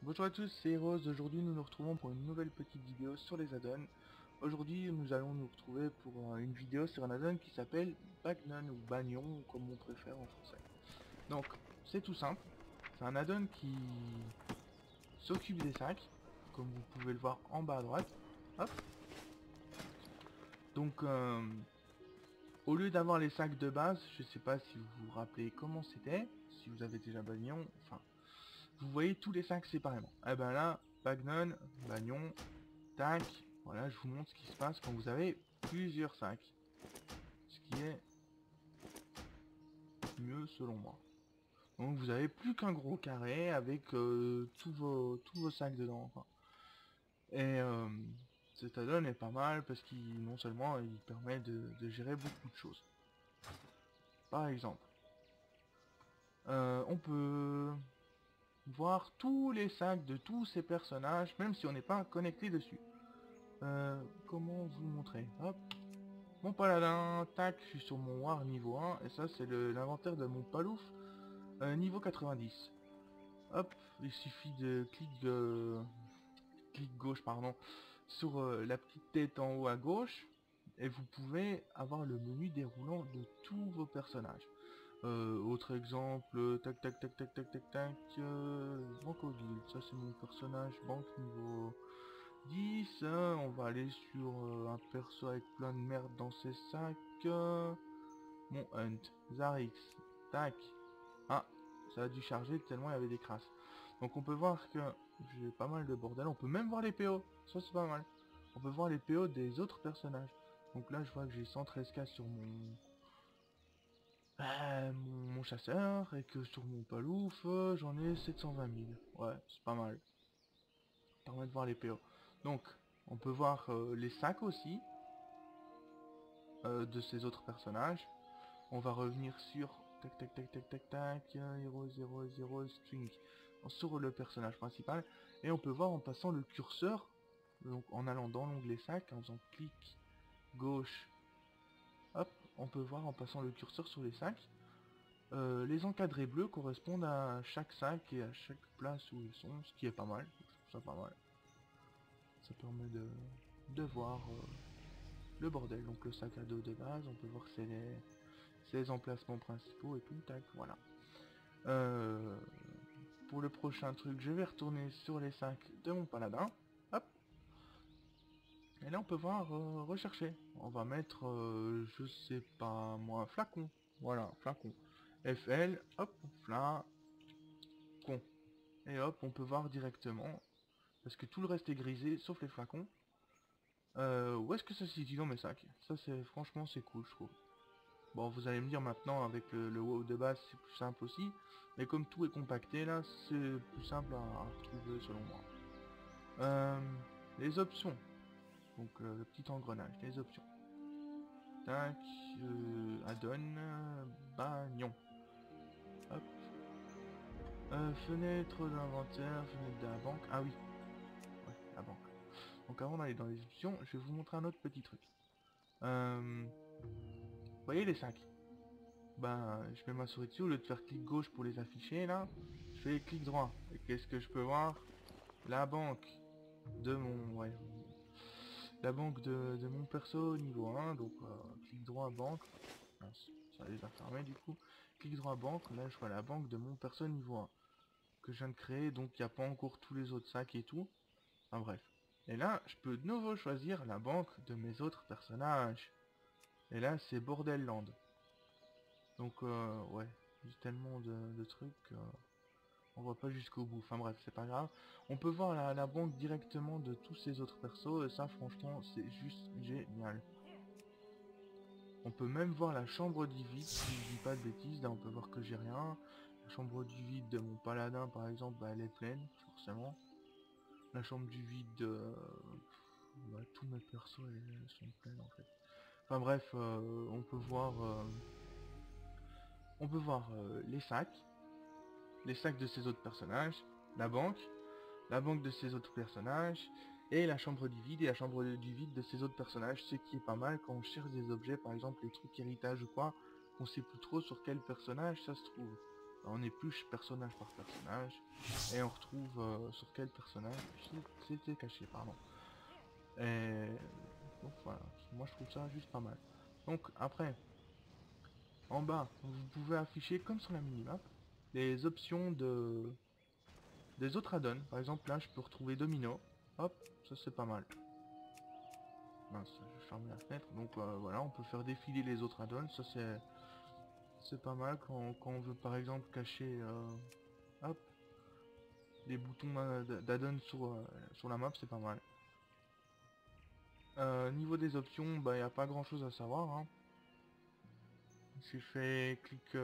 Bonjour à tous, c'est Rose. Aujourd'hui nous nous retrouvons pour une nouvelle petite vidéo sur les add-ons. Aujourd'hui nous allons nous retrouver pour une vidéo sur un add-on qui s'appelle Bagnon ou Bagnon comme on préfère en français. Donc c'est tout simple, c'est un add-on qui s'occupe des sacs, comme vous pouvez le voir en bas à droite. Hop. Donc au lieu d'avoir les sacs de base, je sais pas si vous vous rappelez comment c'était, si vous avez déjà Bagnon, enfin vous voyez tous les sacs séparément. Et ben là, Bagnon, Bagnon, tac, voilà, je vous montre ce qui se passe quand vous avez plusieurs sacs. Ce qui est mieux selon moi. Donc vous avez plus qu'un gros carré avec tous vos sacs dedans, quoi. Et cet add-on est pas mal parce qu'il non seulement il permet de gérer beaucoup de choses. Par exemple, on peut voir tous les sacs de tous ces personnages, même si on n'est pas connecté dessus. Comment vous montrer? Hop. Mon paladin, tac, je suis sur mon war niveau 1, et ça c'est l'inventaire de mon palouf niveau 90. Hop, il suffit de clic gauche pardon, sur la petite tête en haut à gauche, et vous pouvez avoir le menu déroulant de tous vos personnages. Autre exemple, tac tac tac tac tac tac tac, Banque au guild, ça c'est mon personnage banque niveau 10, on va aller sur un perso avec plein de merde dans ses sacs. Mon Hunt, Zarix, tac. Ah, ça a dû charger tellement il y avait des crasses. Donc on peut voir que j'ai pas mal de bordel. On peut même voir les PO, ça c'est pas mal. On peut voir les PO des autres personnages. Donc là je vois que j'ai 113k sur mon chasseur et que sur mon palouf j'en ai 720 000. Ouais, c'est pas mal. Ça permet de voir les PO. Donc on peut voir les sacs aussi de ces autres personnages. On va revenir sur tac tac tac tac tac tac hero 0 string sur le personnage principal et on peut voir en passant le curseur, donc en allant dans l'onglet sac, en faisant clic gauche, hop, on peut voir en passant le curseur sur les sacs. Les encadrés bleus correspondent à chaque sac et à chaque place où ils sont, ce qui est pas mal, je trouve ça pas mal. Ça permet de voir le bordel. Donc le sac à dos de base, on peut voir que c'est les emplacements principaux et tout, tac, voilà. Pour le prochain truc, je vais retourner sur les sacs de mon paladin. Hop. Et là, on peut voir rechercher. On va mettre, je sais pas moi, flacon. Voilà, flacon. FL, hop, flacon. Et hop, on peut voir directement. Parce que tout le reste est grisé, sauf les flacons. Où est-ce que ça se situe dans mes sacs? Ça, c'est franchement, c'est cool, je trouve. Bon, vous allez me dire maintenant, avec le WoW de base, c'est plus simple aussi. Mais comme tout est compacté, là, c'est plus simple à retrouver, selon moi. Les options. Donc, le petit engrenage, les options. Tac, add-on, bagnon. Hop. Fenêtre de l'inventaire, fenêtre de la banque. Ah oui, ouais, la banque. Donc, avant d'aller dans les options, je vais vous montrer un autre petit truc. Vous voyez les sacs? Ben, je mets ma souris dessus, au lieu de faire clic gauche pour les afficher, là, je fais clic droit. Et qu'est-ce que je peux voir? La banque de mon... Ouais, la banque de mon perso niveau 1, donc clic droit banque. Mince, ça les a fermés du coup. Clic droit banque, là je vois la banque de mon perso niveau 1. Que je viens de créer, donc il n'y a pas encore tous les autres sacs et tout. Enfin bref. Et là, je peux de nouveau choisir la banque de mes autres personnages. Et là, c'est Bordelland. Donc ouais, j'ai tellement de trucs, on voit pas jusqu'au bout. Enfin bref, c'est pas grave. On peut voir la banque directement de tous ces autres persos, et ça franchement, c'est juste génial. On peut même voir la chambre du vide, si je dis pas de bêtises, là on peut voir que j'ai rien. La chambre du vide de mon paladin par exemple, bah, elle est pleine, forcément. La chambre du vide de... bah, tous mes persos elles sont pleines en fait. Enfin bref, on peut voir les sacs de ces autres personnages, la banque de ces autres personnages, et la chambre du vide et la chambre du vide de ces autres personnages, ce qui est pas mal quand on cherche des objets, par exemple les trucs héritage ou quoi, on sait plus trop sur quel personnage ça se trouve. On épluche personnage par personnage et on retrouve sur quel personnage c'était caché, pardon. Et donc voilà, moi je trouve ça juste pas mal. Donc après, en bas, vous pouvez afficher comme sur la minimap les options des autres add-ons. Par exemple là je peux retrouver Domino. Hop, ça c'est pas mal. Mince, je vais fermer la fenêtre. Donc voilà, on peut faire défiler les autres add-ons. Ça c'est pas mal quand on veut par exemple cacher hop, les boutons d'add-on sur la map, c'est pas mal. Niveau des options, bah il n'y a pas grand chose à savoir, hein. Si je fais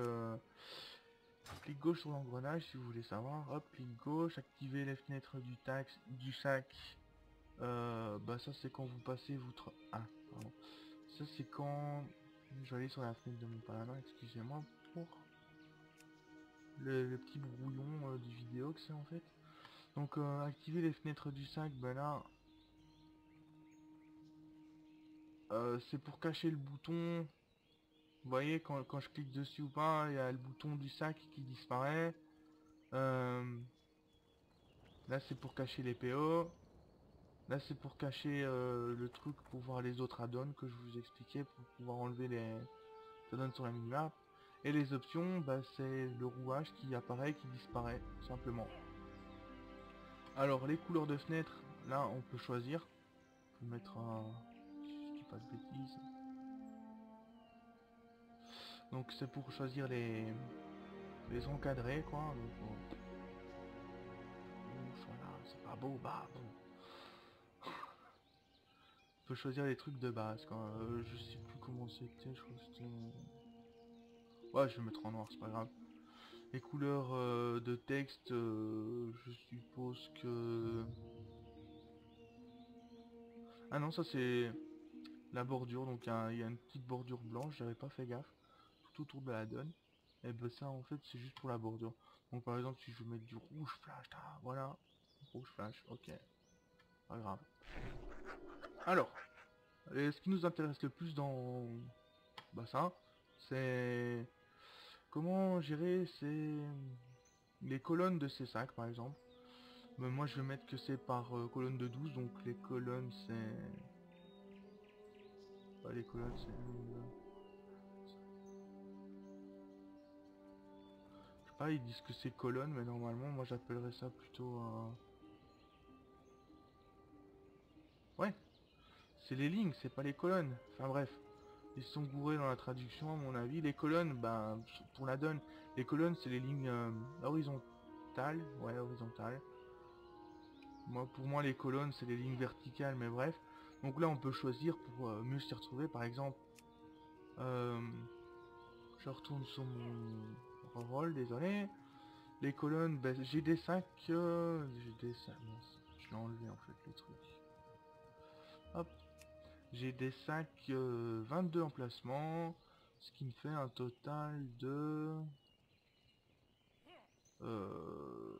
clic gauche sur l'engrenage, si vous voulez savoir, hop, clic gauche, activer les fenêtres du sac. Bah ça c'est quand vous passez votre... Ah, pardon. Ça c'est quand... Je vais aller sur la fenêtre de mon paladin, excusez-moi pour le petit brouillon du vidéo que c'est en fait. Donc activer les fenêtres du sac, ben là... c'est pour cacher le bouton. Vous voyez quand je clique dessus ou pas, il y a le bouton du sac qui disparaît. Là c'est pour cacher les PO. Là c'est pour cacher le truc pour voir les autres add-ons que je vous expliquais pour pouvoir enlever les add-ons sur la minimap. Et les options, bah, c'est le rouage qui apparaît, qui disparaît, simplement. Alors les couleurs de fenêtre, là on peut choisir. On peut mettre un... Si je dis pas de bêtises. Donc c'est pour choisir les encadrer quoi. Donc, voilà, c'est pas beau, bah bon. On peut choisir les trucs de base quoi. Je sais plus comment c'était, je crois que c'était... Ouais, je vais mettre en noir, c'est pas grave. Les couleurs de texte, je suppose que... Ah non, ça c'est la bordure, donc il y a une petite bordure blanche, j'avais pas fait gaffe. Tout autour de la donne. Et ben ça en fait c'est juste pour la bordure. Donc par exemple si je veux mettre du rouge flash, voilà. Rouge flash, ok. Pas grave. Alors, ce qui nous intéresse le plus dans bah ça, c'est comment gérer les colonnes de ces sacs par exemple. Mais moi je vais mettre que c'est par colonne de 12, donc les colonnes c'est... Bah, les colonnes c'est... Je sais pas, ils disent que c'est colonne, mais normalement moi j'appellerais ça plutôt... Ouais, c'est les lignes, c'est pas les colonnes. Enfin bref, ils sont gourés dans la traduction à mon avis. Les colonnes, ben, pour la donne, les colonnes c'est les lignes horizontales. Ouais, horizontales. Moi, pour moi, les colonnes c'est les lignes verticales, mais bref. Donc là, on peut choisir pour mieux s'y retrouver. Par exemple, euh, je retourne sur mon rôle, désolé. Les colonnes, ben, j'ai des sacs. J'ai des sacs. Mince, je l'ai enlevé en fait le truc. Hop. J'ai des sacs 22 emplacements, ce qui me fait un total de... Euh,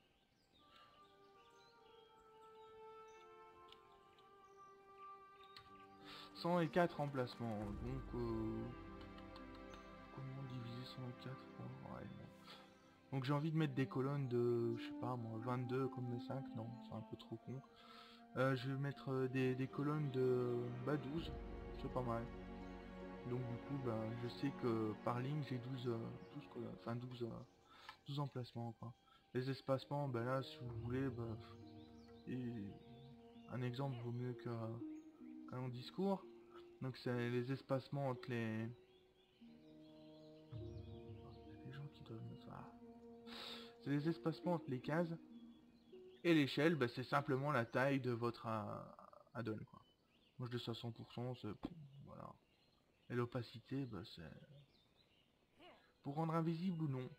104 emplacements. Donc, comment diviser 104 par... Ouais, bon. Donc j'ai envie de mettre des colonnes de, je sais pas moi, 22 comme mes 5, non, c'est un peu trop con. Je vais mettre des colonnes de 12, c'est pas mal. Donc du coup, bah, je sais que par ligne j'ai 12 colonnes, enfin 12 emplacements quoi. Les espacements, ben là si vous voulez, bah, et un exemple vaut mieux qu'un long discours. Donc c'est les espacements entre les... Il y a des gens qui doivent me faire... C'est les espacements entre les cases. Et l'échelle, bah, c'est simplement la taille de votre add-on quoi. Moi je laisse à 100%, c'est... Voilà. Et l'opacité, bah, c'est... Pour rendre invisible ou non.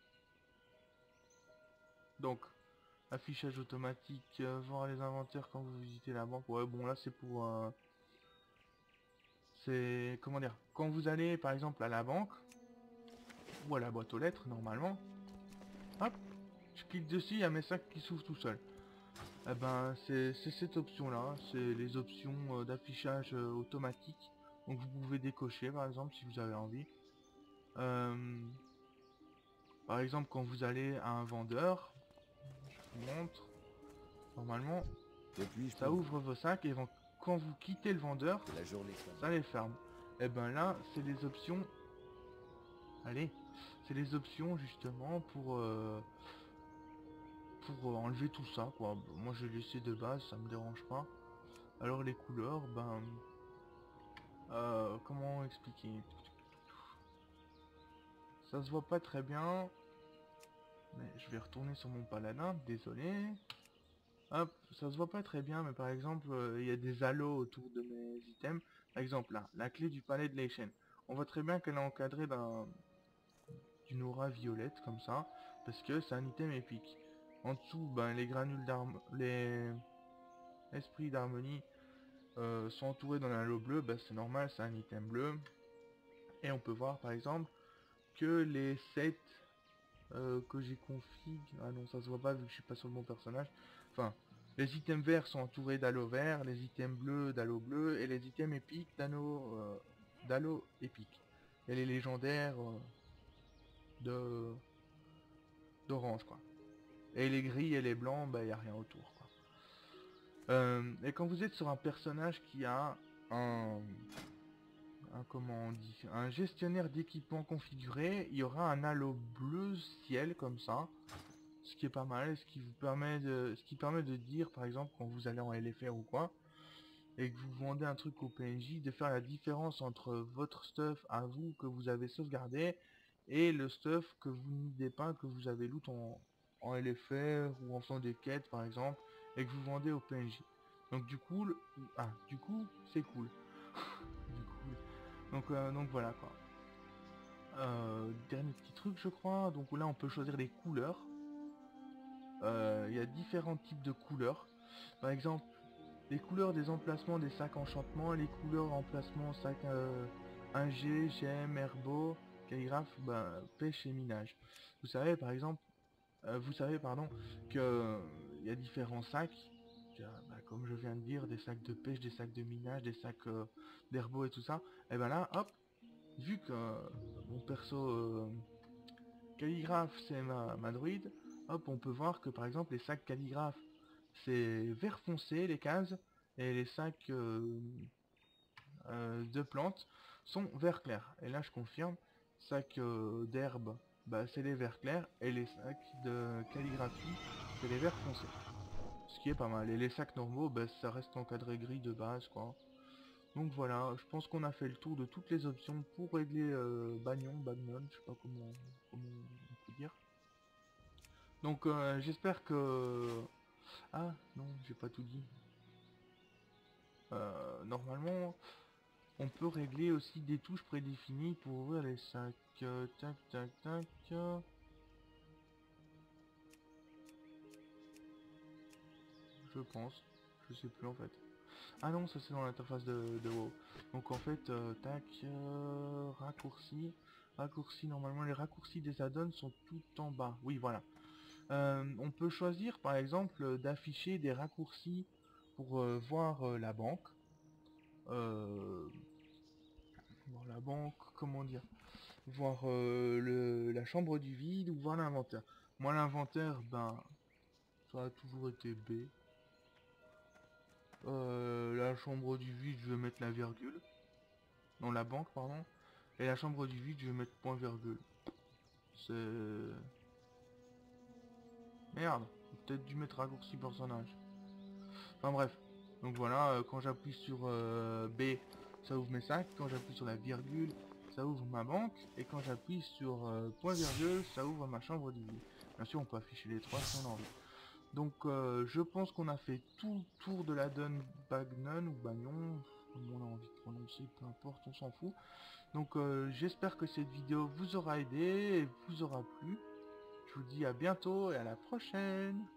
Donc, affichage automatique, voir les inventaires quand vous visitez la banque. Ouais, bon là c'est pour... c'est... Comment dire? Quand vous allez par exemple à la banque, ou à la boîte aux lettres normalement, hop, je clique dessus, il y a mes sacs qui s'ouvrent tout seul. Eh ben c'est cette option là, c'est les options d'affichage automatique. Donc vous pouvez décocher par exemple si vous avez envie. Par exemple, quand vous allez à un vendeur, je vous montre, normalement, Que puis-je ça pour vous? ouvre vos sacs et quand vous quittez le vendeur, Que la journée soit ça les ferme. Et ben là, c'est les options. Allez, c'est les options justement pour enlever tout ça, quoi. Bon, moi, je l'ai laissé de base, ça me dérange pas. Alors les couleurs, ben, comment expliquer? Ça se voit pas très bien, mais je vais retourner sur mon paladin, désolé. Hop, ça se voit pas très bien, mais par exemple, il y a des halos autour de mes items. Par exemple, là, la clé du palais de Leishen. On voit très bien qu'elle est encadrée d'une aura violette, comme ça, parce que c'est un item épique. En dessous, ben, les granules d'armes, les esprits d'harmonie sont entourés d'un halo bleu, ben, c'est normal, c'est un item bleu. Et on peut voir, par exemple, que les sets que j'ai config. Ah non, ça se voit pas vu que je suis pas sur le bon personnage. Enfin, les items verts sont entourés d'halo vert, les items bleus d'halo bleu, et les items épiques d'halo épique. Et les légendaires de d'orange, quoi. Et les gris et les blancs, bah y a rien autour, quoi. Et quand vous êtes sur un personnage qui a comment on dit, un gestionnaire d'équipement configuré, il y aura un halo bleu ciel comme ça. Ce qui est pas mal, ce qui permet de dire, par exemple, quand vous allez en LFR ou quoi, et que vous vendez un truc au PNJ, de faire la différence entre votre stuff à vous que vous avez sauvegardé et le stuff que vous n'idez pas, que vous avez loot en LFR ou en faisant des quêtes par exemple, et que vous vendez au PNJ. Donc du coup, c'est cool. Du coup, donc voilà quoi. Dernier petit truc je crois, donc là on peut choisir les couleurs. Il y a différents types de couleurs. Par exemple, les couleurs des emplacements des sacs enchantement, les couleurs emplacement sac 1G, GM, herbo, calligraphe, bah, pêche et minage. Vous savez par exemple, vous savez pardon, que il y a différents sacs, bah, comme je viens de dire, des sacs de pêche, des sacs de minage, des sacs d'herbo et tout ça. Et ben là, hop, vu que mon perso calligraphe c'est ma druide, hop, on peut voir que par exemple les sacs calligraphe c'est vert foncé les cases et les sacs de plantes sont vert clair. Et là je confirme, sacs d'herbe bah, c'est les verts clairs et les sacs de calligraphie c'est les verts foncés. Ce qui est pas mal. Et les sacs normaux bah, ça reste encadré gris de base quoi. Donc voilà, je pense qu'on a fait le tour de toutes les options pour régler Bagnon, je sais pas comment on peut dire. Donc j'espère que... Ah non, j'ai pas tout dit. Normalement, on peut régler aussi des touches prédéfinies pour ouvrir les sacs. Tac, tac, tac. Je pense. Je sais plus en fait. Ah non, ça c'est dans l'interface de WoW. Donc en fait, tac, raccourci. Raccourci, normalement les raccourcis des add-ons sont tout en bas. Oui, voilà. On peut choisir par exemple d'afficher des raccourcis pour voir la banque. Euh, voir la banque, comment dire, voir la chambre du vide ou voir l'inventaire. Moi l'inventaire, ben, ça a toujours été B. La chambre du vide, je vais mettre la virgule. Non, la banque, pardon. Et la chambre du vide, je vais mettre point virgule. C'est... Merde, j'ai peut-être dû mettre raccourci personnage. Enfin bref. Donc voilà, quand j'appuie sur B, ça ouvre mes sacs. Quand j'appuie sur la virgule, ça ouvre ma banque. Et quand j'appuie sur point virgule, ça ouvre ma chambre du vide. Bien sûr, on peut afficher les trois si on a envie. Donc je pense qu'on a fait tout le tour de la donne Bagnon ou Bagnon, comme on a envie de prononcer, peu importe, on s'en fout. Donc j'espère que cette vidéo vous aura aidé et vous aura plu. Je vous dis à bientôt et à la prochaine.